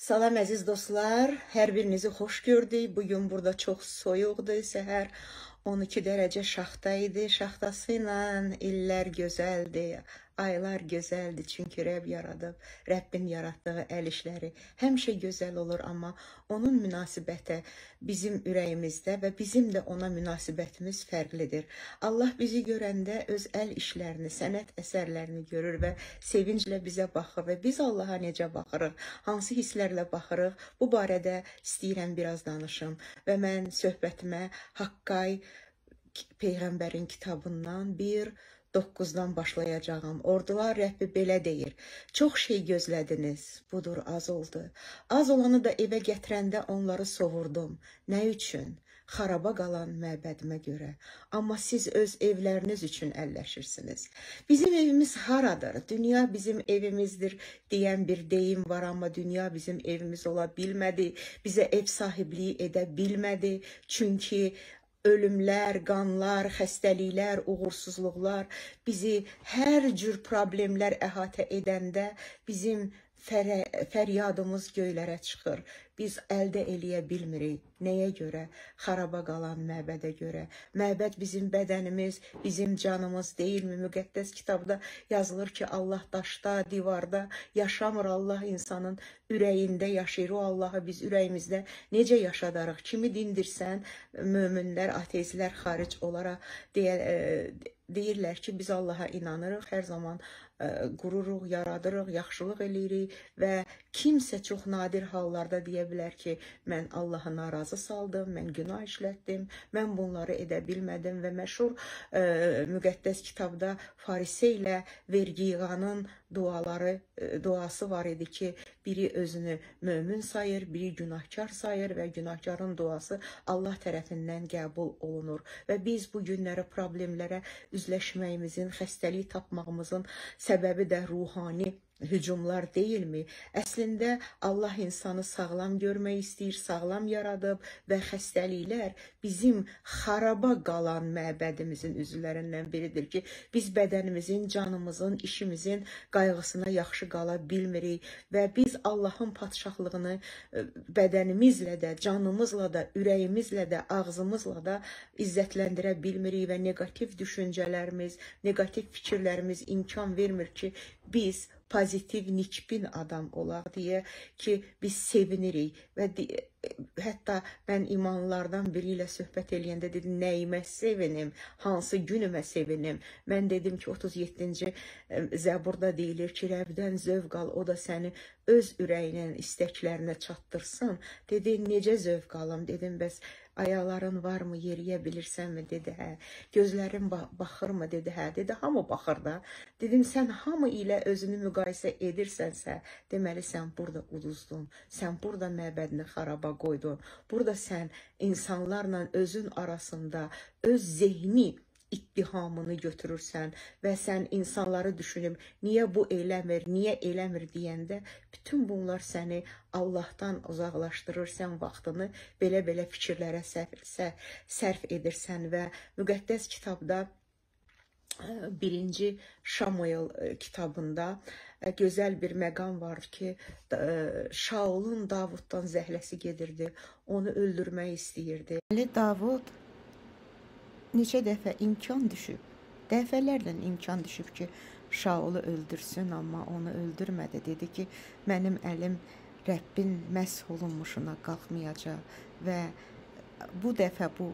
Salam əziz dostlar, hər birinizi xoş gördük. Bugün burada çox soyuqdur, səhər 12 dərəcə şaxta idi. Şaxtası ilə illər gözəldir, aylar gözəldir. Çünki Rəbb yaradıb, Rəbbin yaratdığı əl işləri həmişə gözəl olur, amma onun münasibəti bizim ürəyimizdə və bizim də ona münasibətimiz fərqlidir. Allah bizi görəndə öz əl işlərini, sənət əsərlərini görür və sevinclə bizə baxır və biz Allaha necə baxırıq, hansı hisslərlə baxırıq, bu barədə istəyirəm biraz danışım və mən söhbətimə Haqqay Peyğəmbərin kitabından 1:9-dan başlayacağım. Ordular Rəbbi belə deyir: çox şey gözlədiniz, budur az oldu. Az olanı da evə gətirəndə onları soğurdum. Nə üçün? Xaraba qalan məbədimə görə. Amma siz öz evləriniz üçün əlləşirsiniz. Bizim evimiz haradır? Dünya bizim evimizdir deyən bir deyim var, amma dünya bizim evimiz ola bilmədi. Bizə ev sahibliyi edə bilmədi. Çünki ölümlər, qanlar, xəstəliklər, uğursuzluqlar bizi hər cür problemlər əhatə edəndə bizim fəryadımız göylərə çıxır. Biz əldə eləyə bilmirik. Nəyə görə? Xaraba qalan məbədə görə. Məbəd bizim bədənimiz, bizim canımız deyilmi? Müqəddəs kitabda yazılır ki, Allah daşda, divarda yaşamır. Allah insanın ürəyində yaşayır. O Allahı biz ürəyimizdə necə yaşadarıq? Kimi dindirsən, möminlər, ateistlər xaric olaraq deyirlər ki, biz Allaha inanırıq, hər zaman qururuq, yaradırıq, yaxşılıq eləyirik və kimsə çox nadir hallarda deyə bilər ki, mən Allahı narazı saldım, mən günah işlətdim, mən bunları edə bilmədim və məşhur müqəddəs kitabda Farisey ilə vergi yığanın duası var idi ki, biri özünü mömin sayır, biri günahkar sayır və günahkarın duası Allah tərəfindən qəbul olunur. Və biz bu günləri problemlərə üzləşməyimizin, xəstəlik tapmağımızın səbəbi də ruhani hücumlar deyilmi? Əslində Allah insanı sağlam görmək istəyir, sağlam yaradıb və xəstəliklər bizim xaraba qalan məbədimizin üzvlərindən biridir ki, biz bədənimizin, canımızın, işimizin qayğısına yaxşı qala bilmirik və biz Allahın padşahlığını bədənimizlə də, canımızla da, ürəyimizlə də, ağzımızla da izzətləndirə bilmirik və negativ düşüncələrimiz, negativ fikirlərimiz imkan vermir ki, biz pozitiv, nikbin adam olaq deyə ki, biz sevinirik və hətta mən imanlılardan biri ilə söhbət eləyəndə dedim, nəyimə sevinim, hansı günümə sevinim. Mən dedim ki, 37-ci Zəburda deyilir ki, Rəbdən zövq al, o da səni öz ürəyinin istəklərinə çatdırsın. Dedi, necə zövq alım? Dedim, bəs ayaqların varmı, yeriyə bilirsənmi? Dedi, hə. Gözlərin baxırmı? Dedi, hə. Dedi, hamı baxır da. Dedim, sən hamı ilə özünü müqayisə edirsənsə, deməli sən burada uduzdun. Sən burada məbədini xaraba qoydun. Burada sən insanlarla özün arasında öz zehni ittihamını götürürsən və sən insanları düşünüb, niyə bu eləmir, niyə eləmir deyəndə, bütün bunlar səni Allahdan uzaqlaşdırır, sən vaxtını belə-belə fikirlərə sərf edirsən və müqəddəs kitabda 1-ci Şamuel kitabında gözəl bir məqam var ki, Şaulun Davuddan zəhləsi gedirdi, onu öldürmək istəyirdi. Davud neçə dəfə imkan düşüb, dəfələrlə imkan düşüb ki, Şaulu öldürsün, amma onu öldürmədi. Dedi ki, mənim əlim Rəbbin məsh olunmuşuna qalxmayacaq və bu dəfə bu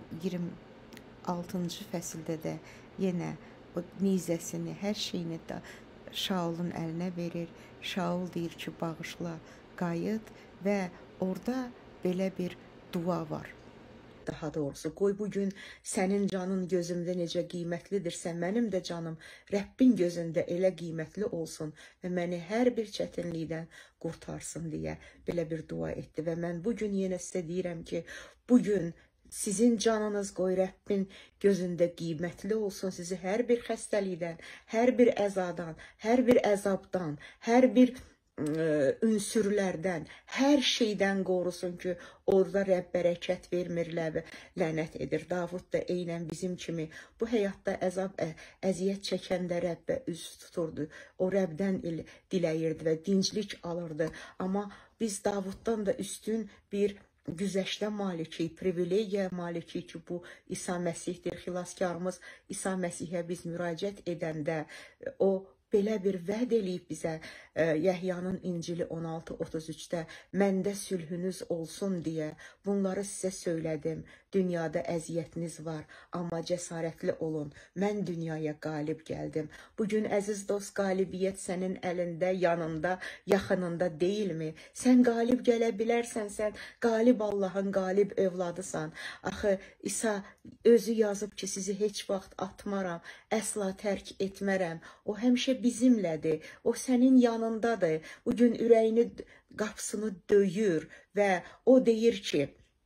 26-cı fəsildə də yenə o nizəsini, hər şeyini də Şaulun əlinə verir. Şaul deyir ki, bağışla, qayıt və orada belə bir dua var. Daha doğrusu, qoy bugün sənin canın gözümdə necə qiymətlidirsə, mənim də canım Rəbbin gözündə elə qiymətli olsun və məni hər bir çətinlikdən qurtarsın deyə belə bir dua etdi. Və mən bugün yenə sizə deyirəm ki, bugün sizin canınız qoy Rəbbin gözündə qiymətli olsun, sizi hər bir xəstəlikdən, hər bir əzadan, hər bir əzabdan, hər bir ünsürlərdən, hər şeydən qorusun ki, orada Rəbb bərəkət vermirlər və lənət edir. Davud da eynən bizim kimi bu həyatda əziyyət çəkəndə Rəbbə üz tuturdu. O Rəbdən diləyirdi və dinclik alırdı. Amma biz Davuddan da üstün bir güzəştə malikik, privilegiya malikik ki, bu İsa Məsihdir, xilaskarımız İsa Məsihə biz müraciət edəndə o belə bir vəd eləyib bizə Yəhyanın İncili 16:33-də məndə sülhünüz olsun deyə bunları sizə söylədim. Dünyada əziyyətiniz var, amma cəsarətli olun. Mən dünyaya qalib gəldim. Bugün əziz dost, qalibiyyət sənin əlində, yanında, yaxınında deyilmi? Sən qalib gələ bilərsən, sən qalib Allahın qalib övladısan. Axı İsa özü yazıb ki, sizi heç vaxt atmaram, əsla tərk etmərəm. O həmişə bizimlədir, o sənin yanındadır. Bugün ürəyini, qapısını döyür və o deyir ki,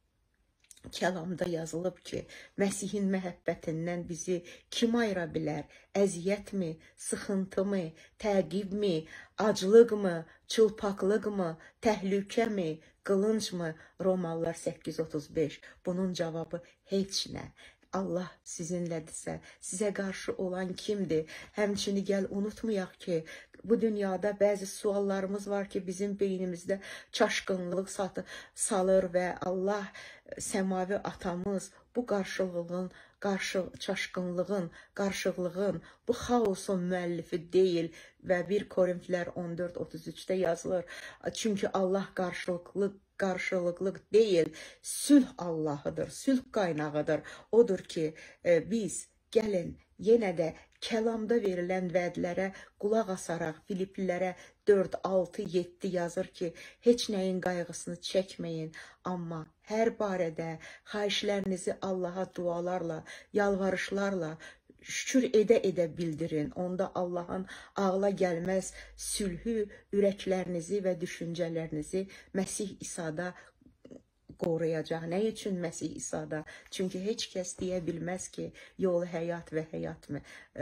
kəlamda yazılıb ki, Məsihin məhəbbətindən bizi kim ayıra bilər? Əziyyətmi, sıxıntımı, təqibmi, aclıqmı, çılpaqlıqmı, təhlükəmi, qılıncmı? Romalılar 8:35. Bunun cavabı heç nə. Allah sizinlədirsə, sizə qarşı olan kimdir? Həmçini gəl unutmayaq ki, bu dünyada bəzi suallarımız var ki, bizim beynimizdə çaşqınlıq salır və Allah, səmavi atamız bu çaşqınlığın, qarışıqlığın, bu xaosun müəllifi deyil və 1 Korinfilər 14:33-də yazılır. Çünki Allah qarşılıqlı deyil, sülh Allahıdır, sülh qaynağıdır. Odur ki, biz gəlin yenə də kəlamda verilən vədlərə qulaq asaraq Filiplilərə 4, 6, 7 yazır ki, heç nəyin qayğısını çəkməyin, amma hər barədə xahişlərinizi Allaha dualarla, yalvarışlarla, şükür edə bildirin. Onda Allahın ağla gəlməz sülhü ürəklərinizi və düşüncələrinizi Məsih İsa'da qoruyacaq. Nə üçün Məsih İsa'da? Çünki heç kəs deyə bilməz ki, yolu həyat və həyatmı,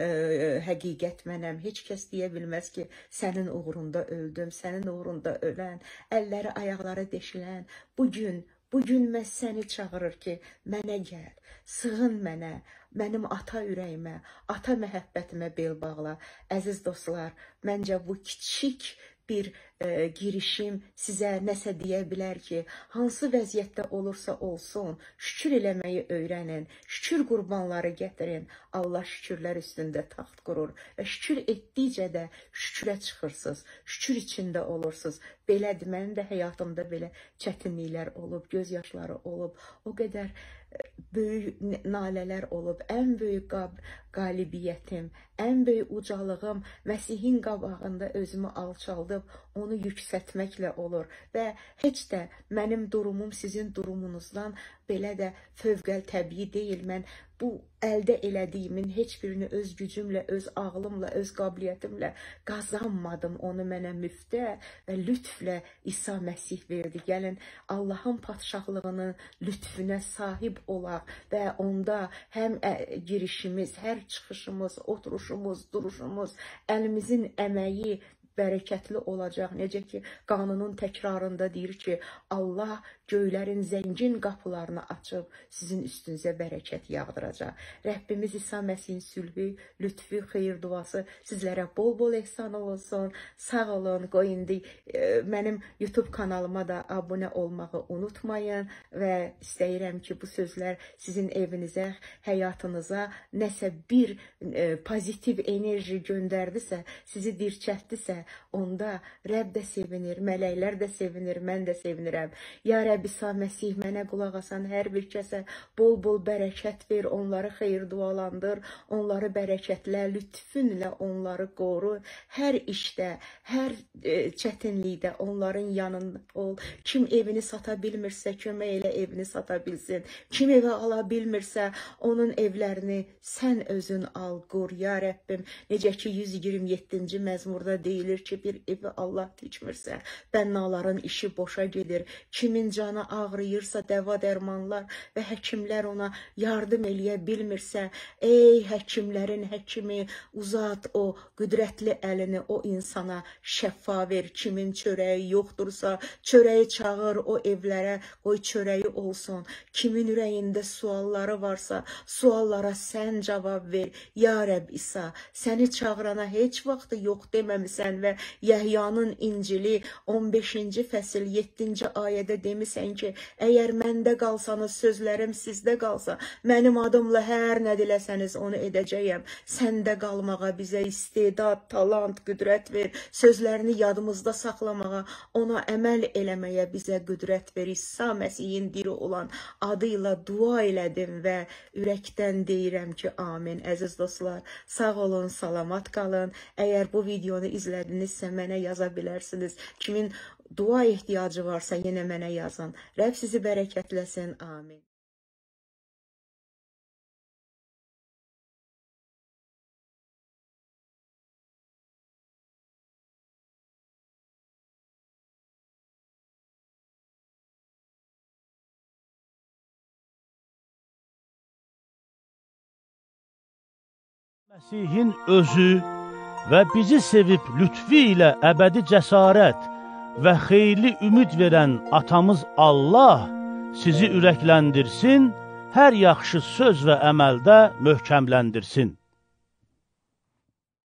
həqiqət mənəm. Heç kəs deyə bilməz ki, sənin uğrunda öldüm, sənin uğrunda ölən, əlləri, ayaqları deşilən. Bugün məhz səni çağırır ki, mənə gəl, sığın mənə, mənim ata ürəyimə, ata məhəbbətimə bel bağla. Əziz dostlar, məncə bu kiçik bir girişim sizə nəsə deyə bilər ki, hansı vəziyyətdə olursa olsun, şükür eləməyi öyrənin, şükür qurbanları gətirin. Allah şükürlər üstündə taxt qurur və şükür etdikcə də şükürə çıxırsınız, şükür içində olursunuz. Belədir, mənim də həyatımda belə çətinliklər olub, göz yaşları olub, o qədər böyük nalələr olub. Ən böyük qalibiyyətim, ən böyük ucalığım Məsihin qabağında özümü alçaldıb onu yüksətməklə olur və heç də mənim durumum sizin durumunuzdan belə də fövqəl təbii deyil. Mən bu əldə elədiyimin heç birini öz gücümlə, öz ağlımla, öz qabiliyyətimlə qazanmadım. Onu mənə müftə və lütflə İsa Məsih verdi. Gəlin Allahın padşahlığının lütfüne sahib olaq və onda həm girişimiz, hər çıxışımız, oturuşumuz, duruşumuz, əlimizin əməyi bərəkətli olacaq. Necə ki, qanunun təkrarında deyir ki, Allah göylərin zəngin qapılarını açıb sizin üstünüzə bərəkət yağdıracaq. Rəbbimiz İsa Məsihin sülhü, lütfü, xeyir duası sizlərə bol-bol ehsan olsun. Sağ olun. Qoy indi mənim YouTube kanalıma da abunə olmağı unutmayın və istəyirəm ki, bu sözlər sizin evinizə, həyatınıza nəsə bir pozitiv enerji göndərdisə, sizi dirçətdisə, onda Rəbb də sevinir, mələklər də sevinir, mən də sevinirəm. Ya Rəbb İsa Məsih, mənə qulaq asan hər bir kəsə bol-bol bərəkət ver, onları xeyir dualandır, onları bərəkətlə, lütfünlə onları qoru. Hər işdə, hər çətinlikdə onların yanında ol. Kim evini sata bilmirsə, kömək elə evini sata bilsin. Kim evə ala bilmirsə, onun evlərini sən özün al, qur. Ya Rəbbim, necə ki 127-ci məzmurda deyilir ki, bir evi Allah tikmirsə, bənnaların işi boşa gedir. Kimin canı ağrıyırsa, dəva dərmanlar və həkimlər ona yardım eləyə bilmirsə, ey həkimlərin həkimi, uzat o qüdrətli əlini o insana şəfa ver. Kimin çörəyi yoxdursa, çörəyi çağır o evlərə, qoy çörəyi olsun. Kimin ürəyində sualları varsa, suallara sən cavab ver. Ya Rəbb İsa, səni çağırana heç vaxtı yox deməmisən və Yəhyanın İncili 15-ci fəsil 7-ci ayədə demisən ki, əgər məndə qalsanız, sözlərim sizdə qalsa, mənim adımla hər nə diləsəniz onu edəcəyəm. Səndə qalmağa bizə istedad, talant, qüdrət ver. Sözlərini yadımızda saxlamağa, ona əməl eləməyə bizə qüdrət ver. İsa Məsihin diri olan adıyla dua elədim və ürəkdən deyirəm ki, amin. Əziz dostlar, sağ olun, salamat qalın. Əgər bu videonu izlədinizsə, mənə yaza bilərsiniz. Kimin dua ehtiyacı varsa, yenə mənə yazın. Rəbb sizi bərəkətləsin. Amin. Məsihin özü və bizi sevib lütfi ilə əbədi cəsarət və xeyirli ümid verən atamız Allah sizi ürəkləndirsin, hər yaxşı söz və əməldə möhkəmləndirsin.